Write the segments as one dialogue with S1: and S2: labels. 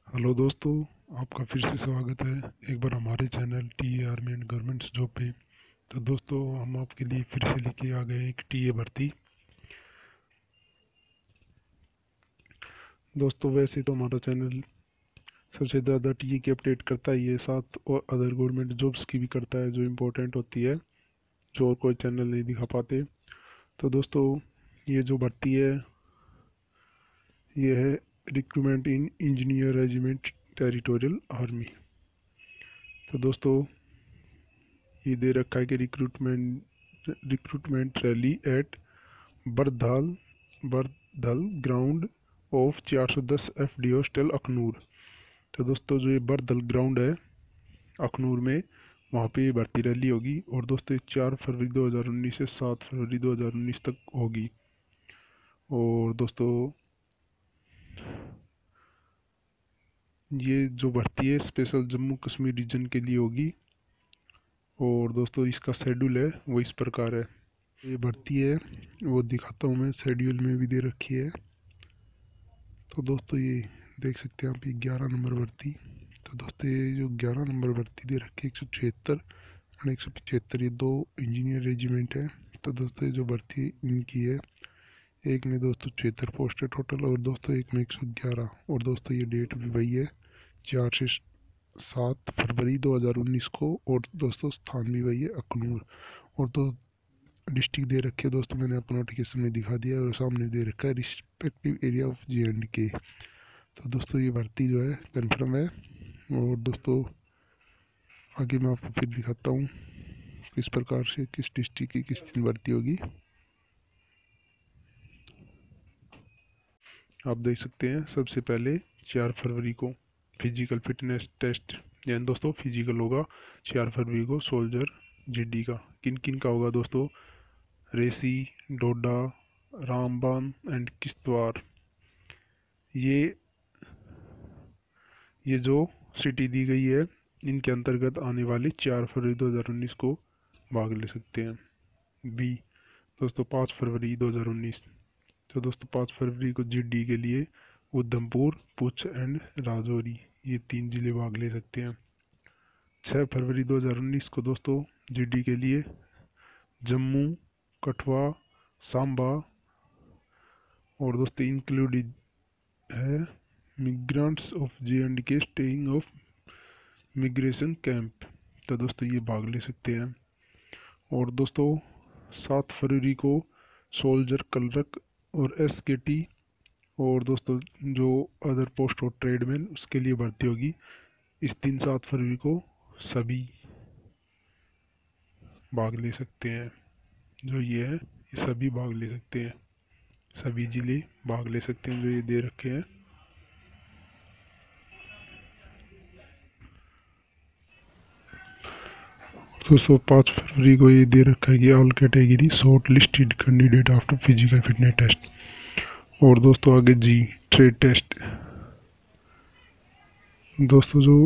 S1: Hello दोस्तों, आपका फिर से स्वागत है एक बार हमारे channel T army and governments job पे। तो दोस्तों, हम आपके लिए फिर से लेके आ गए एक टीए भर्ती। दोस्तों, वैसे तो हमारा चैनल सबसे ज़्यादा टीए की अपडेट करता ही है, साथ और अदर गवर्नमेंट जॉब्स की भी करता है जो इम्पोर्टेंट होती है, जो और कोई चैनल नहीं दिखा पाते। तो दोस्तों, ये जो भर्ती है ये है recruitment in engineer regiment territorial army. तो दोस्तों, ये दे रखा है कि recruitment rally at Bardhal Bardhal ground of 410 FD hostel Akhnoor. तो दोस्तों, जो ये बरधल ग्राउंड है अखनूर में, वहाँ पे ये भर्ती रैली होगी। और दोस्तों, 4 फरवरी 2019 से 7 फरवरी 2019 तक होगी। और दोस्तों, ये जो भर्ती है स्पेशल जम्मू कश्मीर रीजन के लिए होगी। और दोस्तों, इसका शेड्यूल है वो इस प्रकार है। ये भर्ती है वो दिखाता हूँ मैं, शेड्यूल में भी दे रखी है। तो दोस्तों, ये देख सकते हैं आप, ये 11 नंबर भर्ती। तो दोस्तों, ये जो 11 नंबर भर्ती दे रखी है 176 और 175, ये दो इंजीनियर रेजिमेंट है। तो दोस्तों, ये जो भर्ती इनकी है, एक में दोस्तों 76 पोस्ट है टोटल, और दोस्तों एक में 111। और दोस्तों, ये डेट भी वही है, 4 से 7 फरवरी 2019 को। और दोस्तों, स्थान भी वही है, अखनूर। और तो डिस्ट्रिक्ट दे रखे है दोस्तों, मैंने आपको नोटिफिकेशन में दिखा दिया है, और सामने दे रखा है रिस्पेक्टिव एरिया ऑफ J&K। तो दोस्तों, ये भर्ती जो है कन्फर्म है। और दोस्तों, आगे मैं आपको फिर दिखाता हूँ किस प्रकार से किस डिस्ट्रिक्ट की किस दिन भर्ती होगी। आप देख सकते हैं, सबसे पहले 4 फरवरी को फिजिकल फिटनेस टेस्ट, यानी दोस्तों फिजिकल होगा 4 फरवरी को सोल्जर GD का। किन किन का होगा दोस्तों? रेसी, डोडा, रामबान एंड किश्तवाड़। ये ये जो सिटी दी गई है, इनके अंतर्गत आने वाले 4 फरवरी 2019 को भाग ले सकते हैं। बी दोस्तों, 5 फरवरी 2019। तो दोस्तों, 5 फरवरी को GD के लिए उधमपुर, पुंछ एंड राजौरी, ये 3 जिले भाग ले सकते हैं। 6 फरवरी 2019 को दोस्तों GD के लिए जम्मू, कठुआ, सांबा, और दोस्तों इंक्लूडेड है migrants of J&K staying of migration camp. तो दोस्तों, ये भाग ले सकते हैं। और दोस्तों, 7 फरवरी को सोल्जर कलरक और SKT, और दोस्तों जो अदर पोस्ट और ट्रेडमैन उसके लिए भर्ती होगी। इस दिन 7 फरवरी को सभी भाग ले सकते हैं। जो ये है, ये सभी भाग ले सकते हैं, सभी जिले भाग ले सकते हैं जो ये दे रखे हैं। दोस्तों, 5 फरवरी को ये दे रखा है कि all category shortlisted candidate after physical fitness test. और दोस्तों, आगे जी ट्रेड टेस्ट। दोस्तों, जो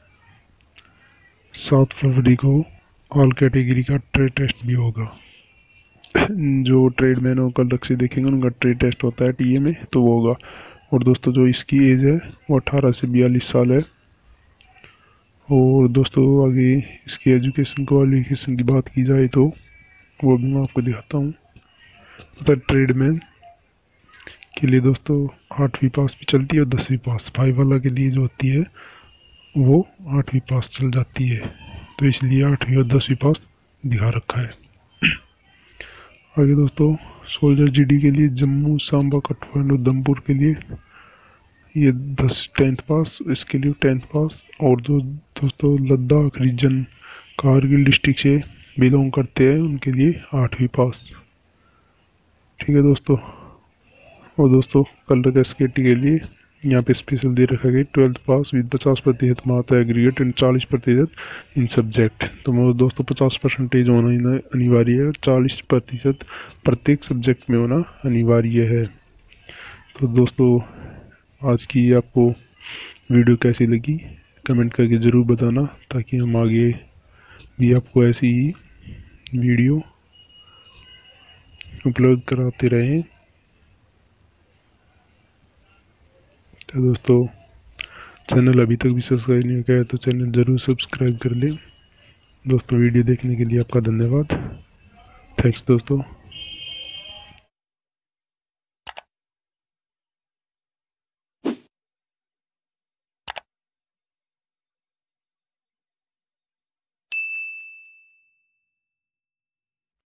S1: 7 फरवरी को ऑल कैटेगरी का ट्रेड टेस्ट भी होगा। जो ट्रेडमैन और कल से देखेंगे उनका ट्रेड टेस्ट होता है टीए में, तो वो होगा। और दोस्तों, जो इसकी एज है वो 18 से 42 साल है। और दोस्तों, आगे इसकी एजुकेशन क्वालिफिकेशन की बात की जाए तो वो भी मैं आपको दिखाता हूँ। तो ट्रेडमैन के लिए दोस्तों 8वीं पास भी चलती है और 10वीं पास। भाई वाला के लिए जो होती है वो 8वीं पास चल जाती है, तो इसलिए 8वीं और 10वीं पास दिखा रखा है। आगे दोस्तों, सोल्जर GD के लिए जम्मू, सांबा, कठुआ और उधमपुर के लिए ये 10th पास, इसके लिए 10th पास। और जो दोस्तों लद्दाख रीजन कारगिल डिस्ट्रिक्ट से बिलोंग करते हैं उनके लिए 8वीं पास। ठीक है दोस्तों। और दोस्तों, कलर SKT के लिए यहाँ पे स्पेशल दे रखा गया 12th पास विद 50% मात्र एग्रीगेट एंड 40% इन सब्जेक्ट। तो वो दोस्तों 50% होना अनिवार्य है और 40% प्रत्येक सब्जेक्ट में होना अनिवार्य है। तो दोस्तों, आज की आपको वीडियो कैसी लगी कमेंट करके ज़रूर बताना, ताकि हम आगे भी आपको ऐसी ही वीडियो उपलब्ध कराते रहें। तो दोस्तों, चैनल अभी तक भी सब्सक्राइब नहीं किया है तो चैनल ज़रूर सब्सक्राइब कर लें। दोस्तों वीडियो देखने के लिए आपका धन्यवाद। थैंक्स दोस्तों।